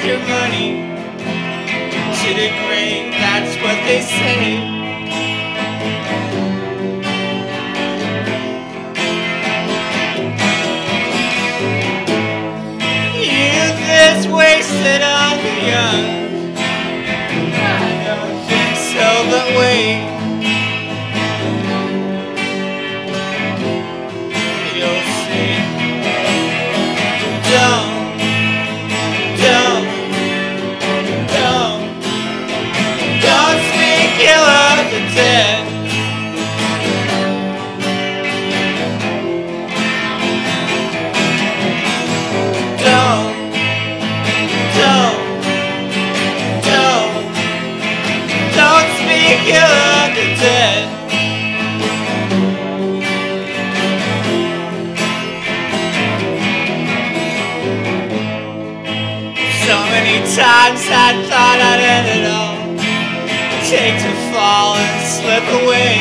your money to the grave, that's what they say. Youth is wasted on the young. I don't think so, but wait. You'll see. Don't speak ill of the dead. Don't speak ill of the dead. So many times I thought I'd end it all, take to fall and slip away.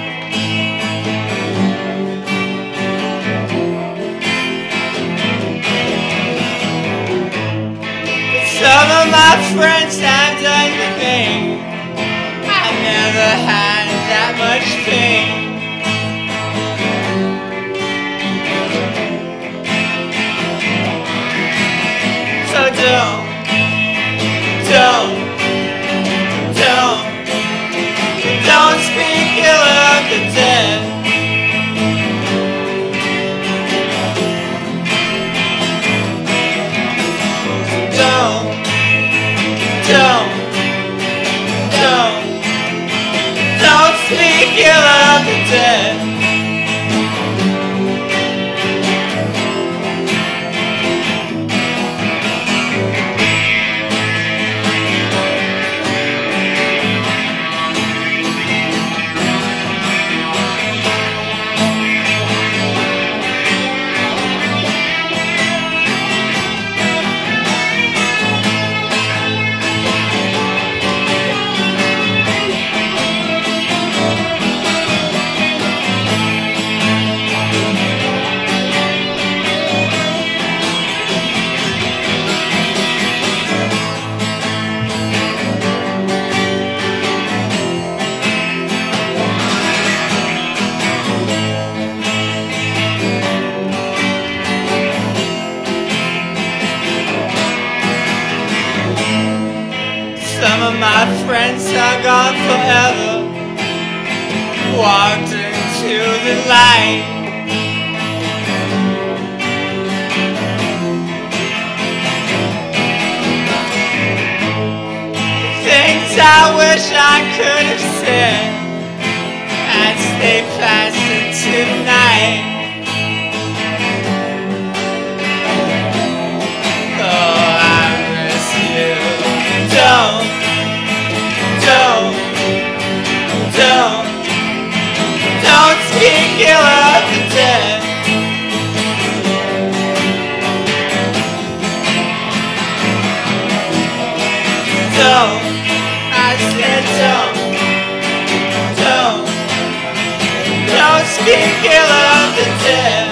Some of my friends have done the thing. I never had that much pain. So don't speak ill of the dead. Don't speak ill of the dead. Some of my friends are gone forever, walked into the light. Things I wish I could have said as they pass into the night. Oh, I miss you. Don't speak ill of the dead. I said don't speak ill of the dead.